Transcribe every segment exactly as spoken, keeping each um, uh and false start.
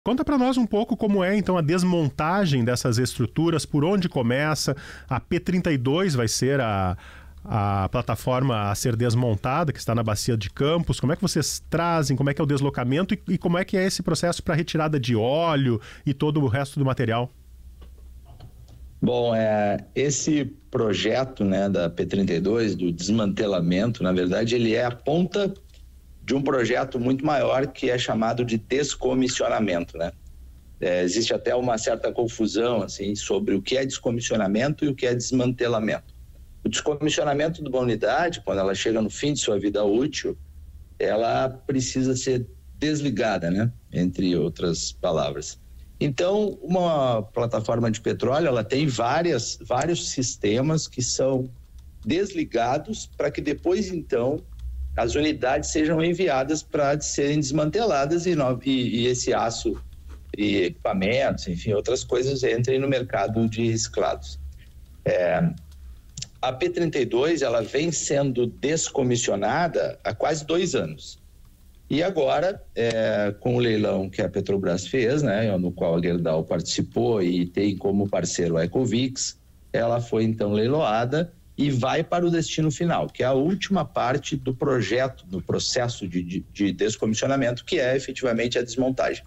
Conta para nós um pouco como é então a desmontagem dessas estruturas, por onde começa. A P trinta e dois vai ser a, a plataforma a ser desmontada, que está na Bacia de Campos. Como é que vocês trazem, como é que é o deslocamento e, e como é que é esse processo para retirada de óleo e todo o resto do material? Bom, é, esse projeto, né, da P trinta e dois, do desmantelamento, na verdade ele é a ponta de um projeto muito maior que é chamado de descomissionamento, né? É, existe até uma certa confusão, assim, sobre o que é descomissionamento e o que é desmantelamento. O descomissionamento de uma unidade, quando ela chega no fim de sua vida útil, ela precisa ser desligada, né? Entre outras palavras. Então, uma plataforma de petróleo, ela tem várias, vários sistemas que são desligados para que depois, então, as unidades sejam enviadas para serem desmanteladas e, no, e, e esse aço e equipamentos, enfim, outras coisas entrem no mercado de reciclados. É, a P trinta e dois, ela vem sendo descomissionada há quase dois anos. E agora, é, com o leilão que a Petrobras fez, né, no qual a Gerdau participou e tem como parceiro a Ecovix, ela foi então leiloada e vai para o destino final, que é a última parte do projeto, do processo de, de, de descomissionamento, que é efetivamente a desmontagem.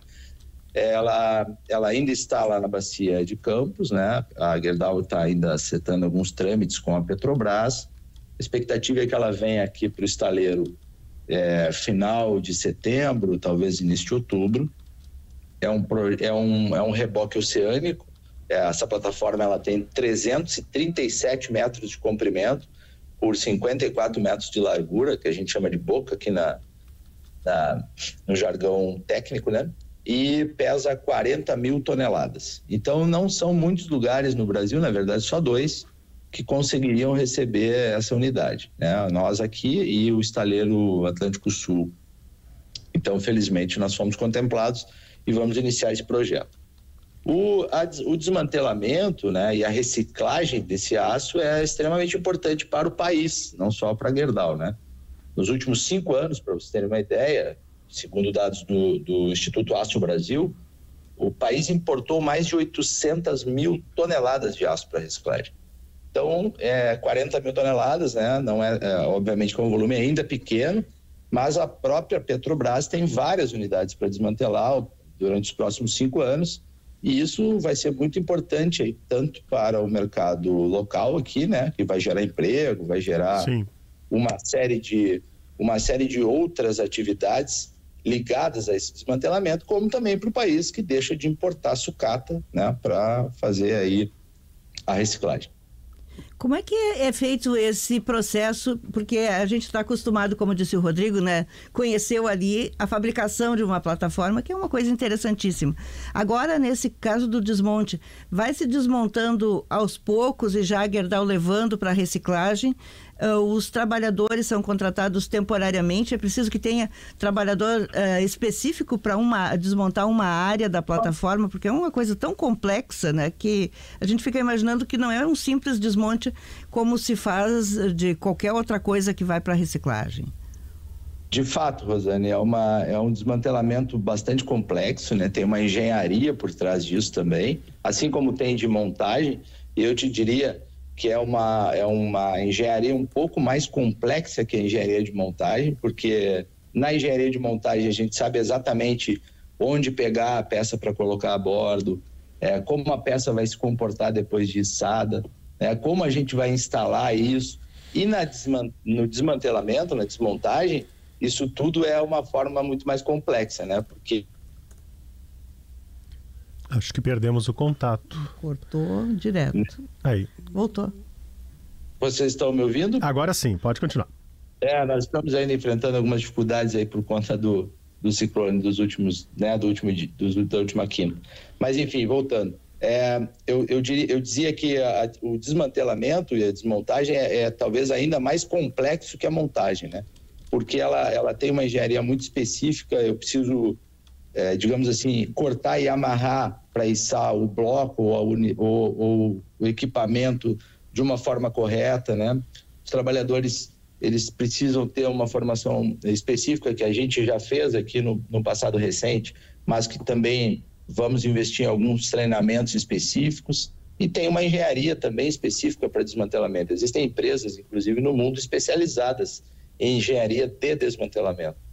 Ela, ela ainda está lá na Bacia de Campos, né? A Gerdau está ainda acertando alguns trâmites com a Petrobras. A expectativa é que ela venha aqui para o estaleiro é, final de setembro, talvez início de outubro. É um, é um, é um reboque oceânico. Essa plataforma ela tem trezentos e trinta e sete metros de comprimento por cinquenta e quatro metros de largura, que a gente chama de boca aqui na, na, no jargão técnico, né? E pesa quarenta mil toneladas. Então não são muitos lugares no Brasil, na verdade só dois, que conseguiriam receber essa unidade, né? Nós aqui e o estaleiro Atlântico Sul. Então, felizmente, nós fomos contemplados e vamos iniciar esse projeto. O, a, o desmantelamento, né, e a reciclagem desse aço é extremamente importante para o país, não só para a Gerdau, né? Nos últimos cinco anos, para vocês terem uma ideia, segundo dados do, do Instituto Aço Brasil, o país importou mais de oitocentas mil toneladas de aço para reciclagem. Então, é, quarenta mil toneladas, né? Não é, é, obviamente, com um volume ainda pequeno, mas a própria Petrobras tem várias unidades para desmantelar durante os próximos cinco anos. E isso vai ser muito importante aí, tanto para o mercado local aqui, né, que vai gerar emprego, vai gerar Sim. uma série de uma série de outras atividades ligadas a esse desmantelamento, como também para o país que deixa de importar sucata, né, para fazer aí a reciclagem. Como é que é feito esse processo? Porque a gente está acostumado, como disse o Rodrigo, né? Conheceu ali a fabricação de uma plataforma, que é uma coisa interessantíssima. Agora, nesse caso do desmonte, vai se desmontando aos poucos e já a Gerdau levando para a reciclagem. Uh, os trabalhadores são contratados temporariamente. É preciso que tenha trabalhador uh, específico para uma, desmontar uma área da plataforma, porque é uma coisa tão complexa, né, que a gente fica imaginando que não é um simples desmonte como se faz de qualquer outra coisa que vai para a reciclagem. De fato, Rosane, é, uma, é um desmantelamento bastante complexo, né? Tem uma engenharia por trás disso também, assim como tem de montagem. E eu te diria que é uma, é uma engenharia um pouco mais complexa que a engenharia de montagem, porque na engenharia de montagem a gente sabe exatamente onde pegar a peça para colocar a bordo, é, como a peça vai se comportar depois de içada, é, como a gente vai instalar isso. E na desman- no desmantelamento, na desmontagem, isso tudo é uma forma muito mais complexa, né? Porque acho que perdemos o contato. Cortou direto. Aí. Voltou. Vocês estão me ouvindo? Agora sim, pode continuar. É, nós estamos ainda enfrentando algumas dificuldades aí por conta do, do ciclone dos últimos, né, do último, do, da última quina. Mas enfim, voltando. É, eu, eu, diria, eu dizia que a, o desmantelamento e a desmontagem é, é talvez ainda mais complexo que a montagem, né? Porque ela, ela tem uma engenharia muito específica. Eu preciso, é, digamos assim, cortar e amarrar para içar o bloco ou, a uni, ou, ou o equipamento de uma forma correta, né? Os trabalhadores, eles precisam ter uma formação específica que a gente já fez aqui no, no passado recente mas que também vamos investir em alguns treinamentos específicos, e tem uma engenharia também específica para desmantelamento. Existem empresas, inclusive no mundo, especializadas em engenharia de desmantelamento.